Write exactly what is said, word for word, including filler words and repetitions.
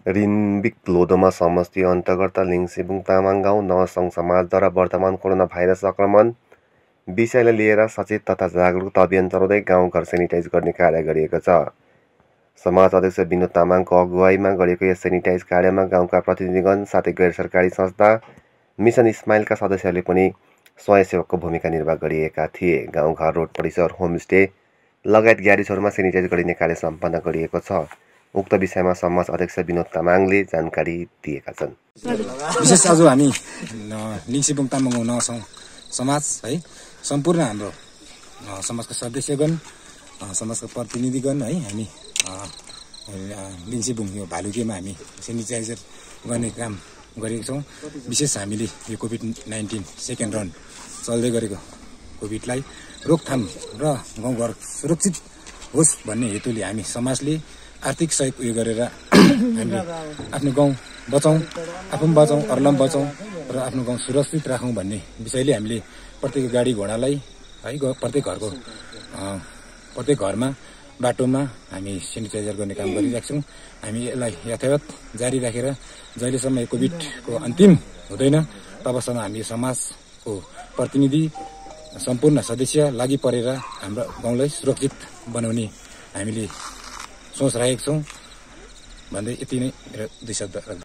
रिम्बिक लोधोमा समष्टि अन्तर्गत लिङसिबुङ तामाङ गाउँ नवसङ्घ समाजद्वारा वर्तमान कोरोना भाइरस सङ्क्रमण विषयलाई लिएर सचेत तथा जागरुकता अभियान चलाउँदै गाउँघर सेनिटाइज गर्ने कार्य गरिएको छ। समाज अध्यक्ष विनोद तामाङको अगुवाईमा गरेको यस सेनिटाइज कार्यमा गाउँका प्रतिनिधिगण साथै गैर सरकारी संस्था मिसन स्माइलका सदस्यहरूले पनि स्वयंसेवकको भूमिका निर्वाह गरिएका थिए। गाउँघर, रोड परिसर, होमस्टे लगायत ग्यारेजहरूमा सेनिटाइज गरिने कार्य सम्पन्न गरिएको छ। उक्त विषयमा समाज अध्यक्ष विनोद तामाङले जानकारी दिएका छन्। विशेष आज हामी लिङसिबुङ तामाङ नवसङ्घ समाज है सम्पूर्ण हाम्रो समाजका सदस्यगण, समाजका प्रतिनिधिगण है हामी लिङसिबुङ यो भालुकेमा हामी सेनिटाइजर गर्ने काम गरेको छौँ। विशेष हामीले यो कोभिड नाइन्टिन सेकेन्ड राउन्ड चल्दै गरेको कोभिडलाई रोकथाम र गाउँघर सुरक्षित होस् भन्ने हेतुले हामी समाजले आर्थिक सहयोग उयो गरेर हामीले आफ्नो गाउँ बचाउँ, आफू पनि बचाउँ, अरूलाई पनि बचाउँ र आफ्नो गाउँ सुरक्षित राखौँ भन्ने विषयले हामीले प्रत्येक गाडी घोडालाई है प्रत्येक घरको प्रत्येक घरमा बाटोमा हामी सेनिटाइजर गर्ने काम गरिरहेको छौँ। हामी यसलाई यथावत जारी राखेर जहिलेसम्म यो कोभिडको अन्तिम हुँदैन तबसम्म हामी समाजको प्रतिनिधि सम्पूर्ण सदस्य लागि परेर हाम्रो गाउँलाई सुरक्षित बनाउने हामीले सोच राखेको छौँ भन्दै यति नै मेरो दुई शब्द